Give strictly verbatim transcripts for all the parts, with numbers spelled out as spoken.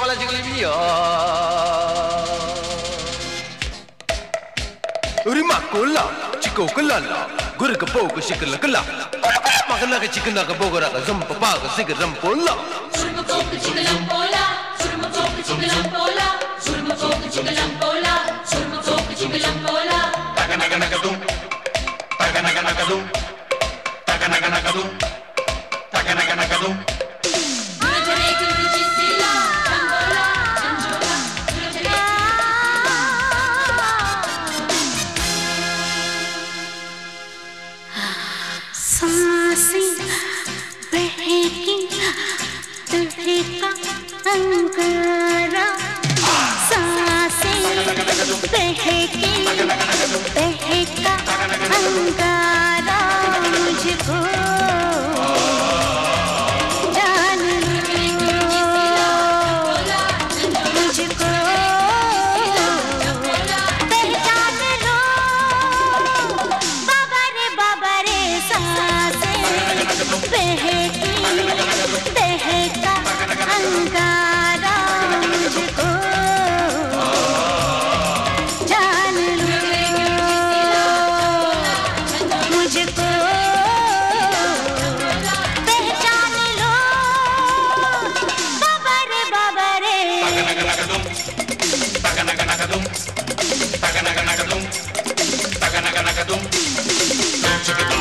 la jigli via. Urima kola, chico kola, gurka pogo shikla kala. Magana ka chikna ka bogora ka zampa pa ka sigaram pola. Surma pogo chikalam pola, surma pogo chikalam pola, surma pogo chikalam pola, surma pogo chikalam pola. Taga naga naga dum, taga naga naga dum, taga naga naga dum, taga naga naga dum. अंगारा सांसें बहके बहका अंगारा मुझको जान लो मुझको पहचान लो बाबा रे बाबा रे सांसें बहकी बहका अंगारा मुझको जान लो मुझको पहचान लो बाबा रे बाबा रे Taga naga naga dum, taga naga naga dum, taga naga naga dum, taga naga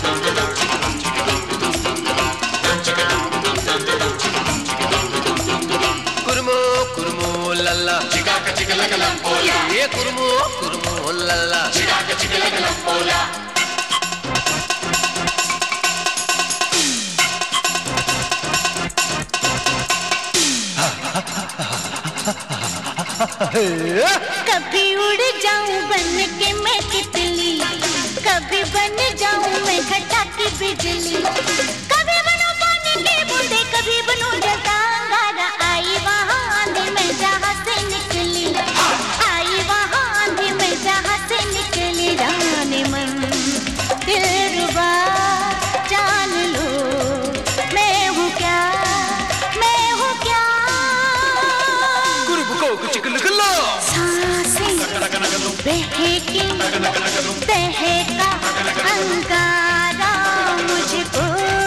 naga dum. Kurmo kurmo lalla, Chica ka chica la lampola, ye kurmo kurmo lalla. chica ka chica la lampola. कभी उड़ जाऊं बन के मैं तितली, कभी बन जाऊं मैं घटा की बिजली, कभी बनूं पानी की बूंदे, कभी बनूं जलता अंगारा। आई वहाँ आंधी मैं जहाँ से निकली, आई वहाँ आंधी मैं जहाँ से निकली। जाने मन दिलरुबा जान लो मैं हूँ क्या, मैं हूँ क्या। Kurbu ko chikla kala. सांसें बहकी बहका अंगारा मुझको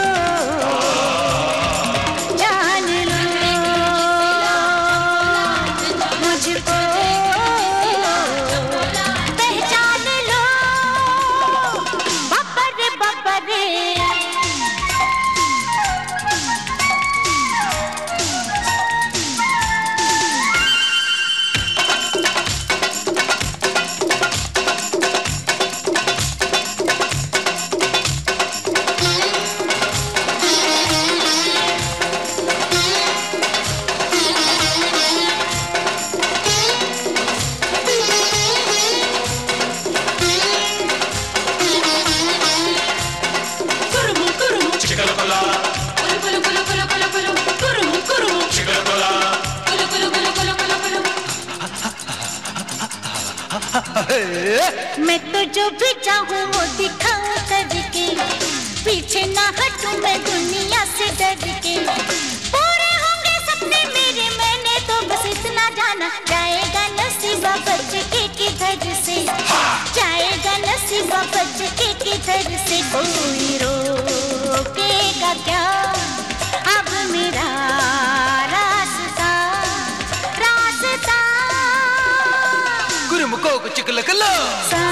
जान लो मुझको पहचान लो बाबा रे बाबा रे। मैं तो जो भी चाहूँ वो दिखाऊं करके, पीछे ना हटूं मैं दुनिया से डर के। पूरे होंगे सपने मेरे, मैंने तो बस इतना जाना। जाएगा नसीबा बच के किधर से, जाएगा नसीबा बच के किधर से। कोई रोकेगा क्या अब मेरा रास्ता, रास्ता। Kurmu ko chikla kala.